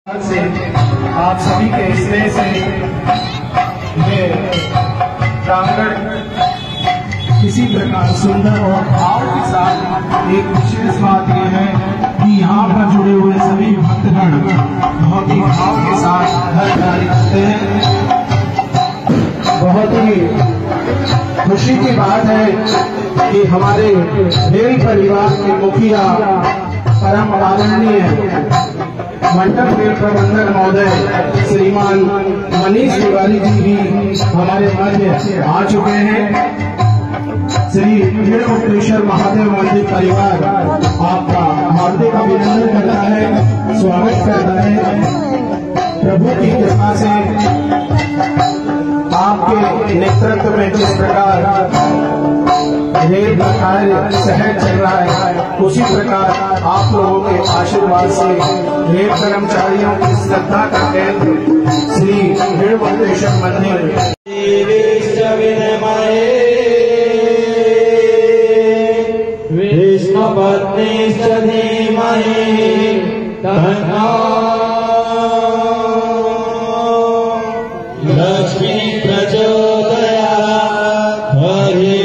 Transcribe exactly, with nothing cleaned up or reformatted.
से आप सभी के स्नेह से ये प्रांगण इसी प्रकार सुंदर और भाव के साथ एक विशेष बात यह है कि यहाँ पर जुड़े हुए सभी भक्तगण बहुत ही भाव के साथ हर कार्य करते हैं। बहुत ही खुशी की बात है कि हमारे भेल परिवार के मुखिया परम आदरणीय मंडप खेल प्रबंधक महोदय श्रीमान मनीष तिवारी जी भी हमारे मध्य आ चुके हैं। श्री वीरमुक्तेश्वर महादेव मंदिर परिवार आपका हार्दिक अभिनंदन करता है, स्वागत करता है। प्रभु की कृपा से आपके नेतृत्व में जिस प्रकार रेल का कार्य सहज चल रहा है, उसी प्रकार आप लोगों के आशीर्वाद से रेल कर्मचारियों की श्रद्धा का केंद्र श्री वीरमुक्तेश्वर मंदिर विष्णु पत्नी धीमहि तन्नो लक्ष्मी प्रचोदयात्। हरि